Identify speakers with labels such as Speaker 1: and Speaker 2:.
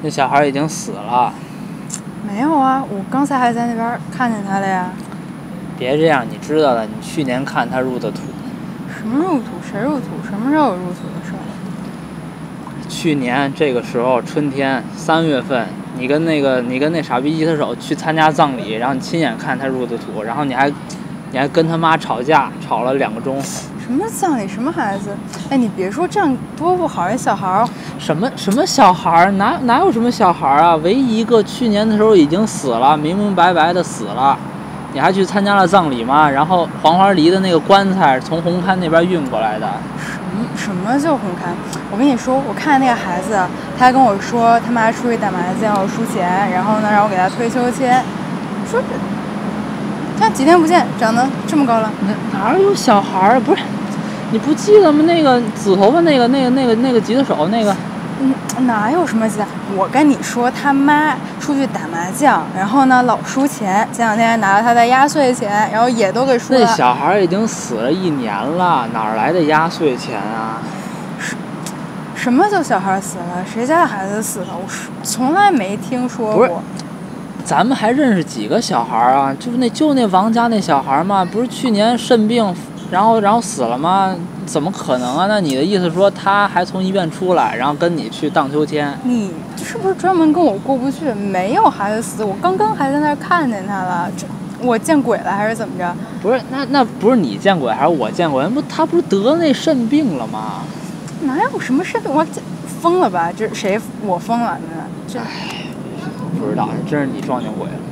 Speaker 1: 那小孩已经死了。
Speaker 2: 没有啊，我刚才还在那边看见他了呀。
Speaker 1: 别这样，你知道的，你去年看他入的土。
Speaker 2: 什么入土？谁入土？什么时候有入土的事儿？
Speaker 1: 去年这个时候春天3月份，你跟那傻逼吉他手去参加葬礼，然后你亲眼看他入的土，然后你还跟他妈吵架，吵了2个钟。
Speaker 2: 什么葬礼？什么孩子？哎，你别说这样多不好，人小孩儿。
Speaker 1: 什么小孩儿？哪有什么小孩儿啊？唯一一个去年的时候已经死了，明明白白的死了，你还去参加了葬礼吗？然后黄花梨的那个棺材从红磡那边运过来的。
Speaker 2: 什么叫红磡？我跟你说，我看那个孩子，他还跟我说他妈出去打麻将要输钱，然后呢让我给他推秋千。说这，他几天不见，长得这么高了。
Speaker 1: 哪有小孩儿？不是，你不记得吗？那个紫头发那个吉他手那个。
Speaker 2: 哪有什么吉他？我跟你说，他妈出去打麻将，然后呢老输钱，前2天还拿了他的压岁钱，然后也都给输了。
Speaker 1: 那小孩已经死了1年了，哪来的压岁钱啊？
Speaker 2: 什么叫小孩死了？谁家的孩子死了？我从来没听说过。
Speaker 1: 不是，咱们还认识几个小孩啊？就那王家那小孩嘛，不是去年肾病，然后死了吗？怎么可能啊？那你的意思说他还从医院出来，然后跟你去荡秋千？
Speaker 2: 你是不是专门跟我过不去？没有孩子死，我刚刚还在那儿看见他了，我见鬼了还是怎么着？
Speaker 1: 不是，那不是你见鬼还是我见鬼？他不是得那肾病了吗？
Speaker 2: 哪有什么肾病？我疯了吧？这谁我疯了呢？这
Speaker 1: 不知道，真是你撞见鬼了。